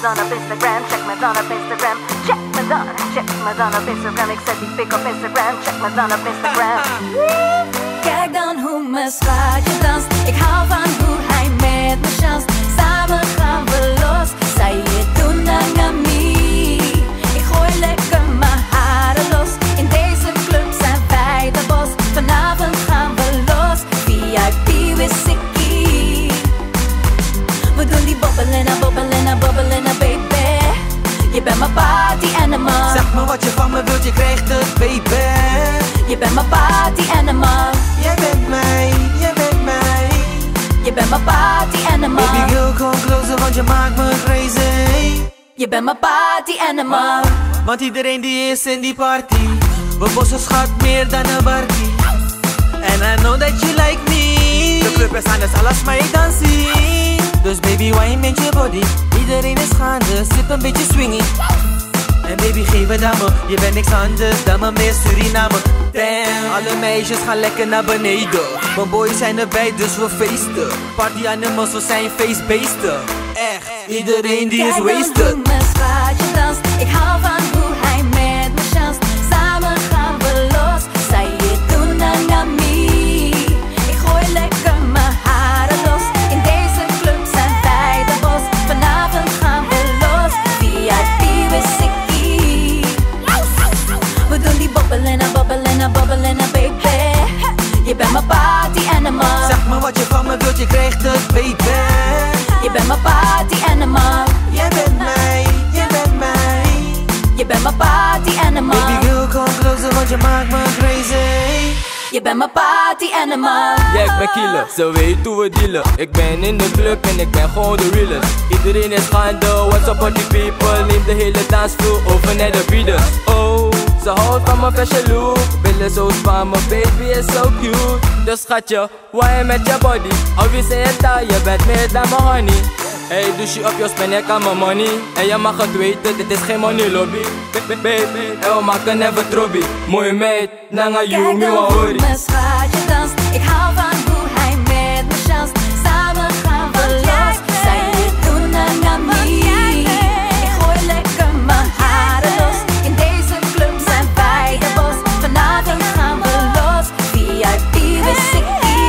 dan op Instagram, check me dan op Instagram. Check me dan op Instagram. Ik zet die pik op Instagram, check me dan op Instagram. Kijk dan hoe mijn schatje danst. Ik hou van hoe hij met me chance. Samen gaan we los. Zij je doen aan me. Ik gooi lekker mijn haren los. In deze club zijn wij de bos. Vanavond gaan we los. VIP whisky. We doen die bobbelen, baby. Je bent mijn party animal. Zeg me wat je van me wilt, je krijgt het, baby. Je bent mijn party animal. Jij bent mij, jij bent mij. Je bent mijn party animal. Baby girl, kom closer, want je maakt me crazy. Je bent mijn party animal. Want iedereen die is in die party. We bossen schat meer dan een barkie. And I know that you like me. De club is anders, alles maar je dansie. Dus baby, wine met je body. Iedereen is gaande, zit een beetje swingy. En baby, geef het aan me. Je bent niks anders dan mijn meer Suriname. Damn, alle meisjes gaan lekker naar beneden. Mijn boys zijn erbij, dus we feesten. Party animals, we zijn feestbeesten. Echt, iedereen die is wasted. Kijk dan hoe mijn schatje danst. Ik hou van hoe hij met me chance. Samen gaan we los. Zij je doen aan me. Ik gooi lekker mijn haren los. In deze club zijn wij de bos. Vanavond gaan we los. VIP whisky. We doen die bobbelen, baby. Je bent mijn party animal. Zeg me wat je van me wilt, je krijgt het, baby. Je bent mijn party animal. Jij bent mij, jij bent mij. Je bent mijn party animal. Baby girl, kom closer, want je maakt me crazy. Je bent mijn party animal. Ja, ik ben killer, ze weet hoe we dealen. Ik ben in de club en ik ben gewoon de realest. Iedereen is gaande, what's up on the people. Neem de hele dansvloer over naar de bieden. Oh, ze houdt van mijn fashion look. Billen zo spannen, baby is so cute. Dus schatje, why met je body? Alweer zei het al, je bent meer dan mijn honey. Hey, dus je op je spend ik aan mijn money. En je mag het weten, dit is geen money lobby. Baby, en we maken never trobby. Mooie meid, nanga you, me wa hori. Mijn schatje danst. Ik hou van hoe hij met me chance. Samen gaan we los. Zij je doen aan me. Ik gooi lekker mijn haren los. In deze club zijn wij de bos. Vanavond gaan we los. VIP whisky.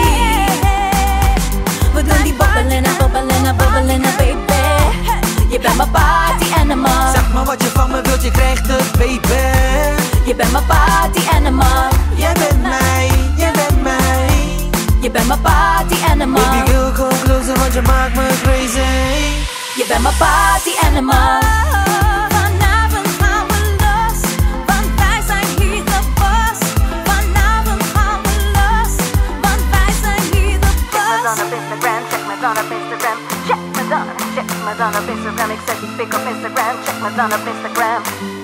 We doen die bobbelen, baby. Je bent mijn party animal. Zeg me wat je van me wilt, je krijgt het, baby. Je bent mijn party animal. Jij bent mij, jij bent mij. Je bent mijn party animal. Baby girl, kom closer, want je maakt me crazy. Je bent mijn party animal. Vanavond gaan we los, want wij zijn hier de bos. Vanavond gaan we los, want wij zijn hier de bos. Check me dan op Instagram, check me dan op Instagram. Check me dan op Instagram. Ik zet die pik op Instagram, check me dan op Instagram.